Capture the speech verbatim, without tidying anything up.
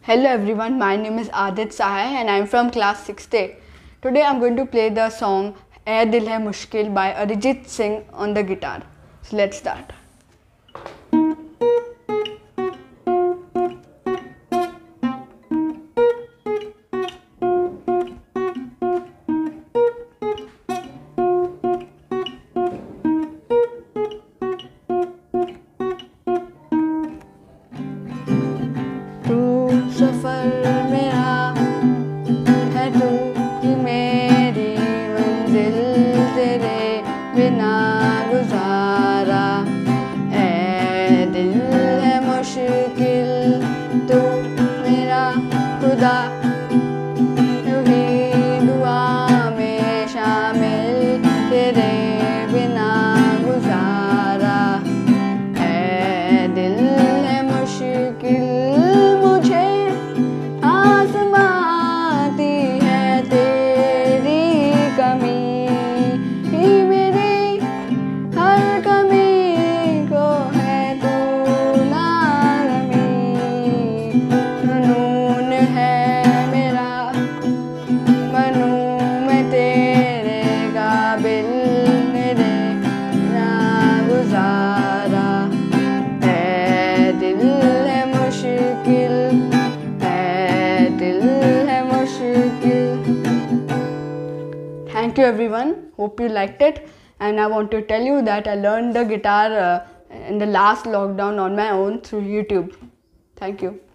Hello everyone, my name is Adit Sahai and I am from class sixth A. Today I am going to play the song "Ae Dil Hai Mushkil" by Arjit Singh on the guitar. So let's start. सफर मेरा है तू ही मेरी मंजिल, तेरे बिना गुजारा ऐ दिल है मुश्किल, तू मेरा खुदा तू ही दुआ में शामिल, तेरे बिना गुजारा ऐ दिल है मुश्किल। Thank you everyone, hope you liked it, and I want to tell you that I learned the guitar uh, in the last lockdown on my own through YouTube. Thank you.